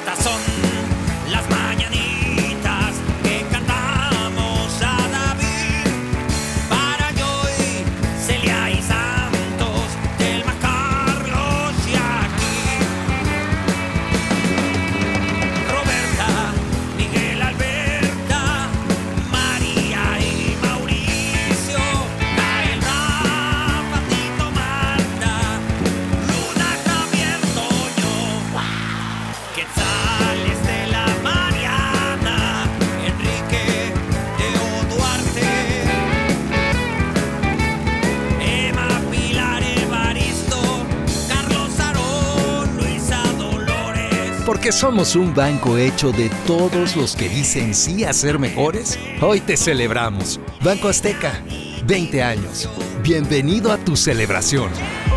Estas son las mañanitas que cantamos a David, para Joy, Celia y Santos, Telma, Carlos y aquí, Roberta, Miguel, Alberta, María y Mauricio, Gael, Rafa, Tito, Marta, Luna, Javier, Toño, Quetzales de la Mariana, Enrique, Teo, Duarte, Emma, Pilar, Evaristo, Carlos, Aarón, Luisa, Dolores. Porque somos un banco hecho de todos los que dicen sí a ser mejores. Hoy te celebramos. Banco Azteca, 20 años. Bienvenido a tu celebración.